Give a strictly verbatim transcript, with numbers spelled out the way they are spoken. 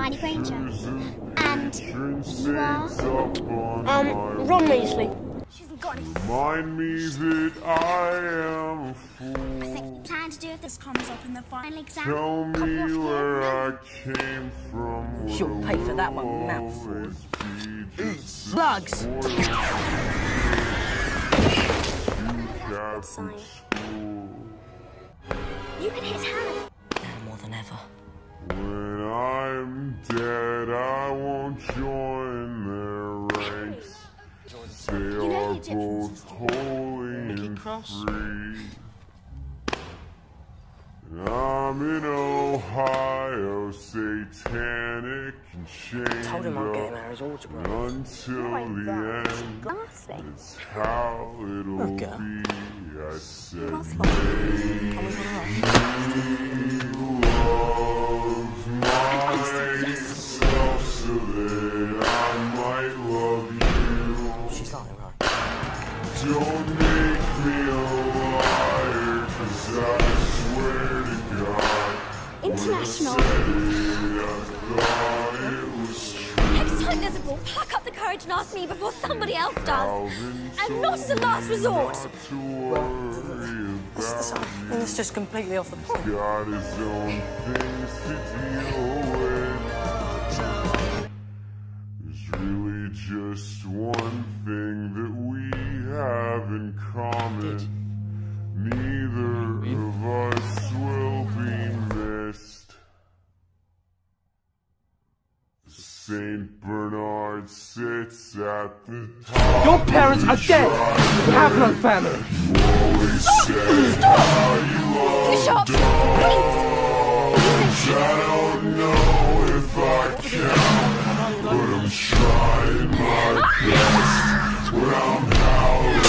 Hermione Granger. And you are? Um, Ron Weasley. She hasn't got any. Remind me that I am a fool. I think you plan to do if this comes up in the final exam. Tell me where I came from. You'll pay for that one, mouthful. Slugs! Good sign. You can hit Harry. Now more than ever. When I'm dead, I won't join their ranks. They You know are the Egyptians. both holy and free. And I'm in Ohio, satanic and chained Told him I'd get him up Harry's autograph. until the end. Nasty. It's how it'll Okay. be. I said, What's make love myself so that I might love you. She's lying, right? Don't make me a liar, 'cause I swear to God, International. I thought it was true. Next time there's a ball, pluck up the courage and ask me before somebody else does. And not as a last resort. Not to worry That's the about sign. And it's just completely off the point. got his own things to deal with. There's really just one thing that we have in common. Neither of us will be missed. Saint Bernard sits at the top. Your parents are dead! You have no family! Always said how you You shut loved up, please. I don't know if I can, but I'm trying my best when I'm howling.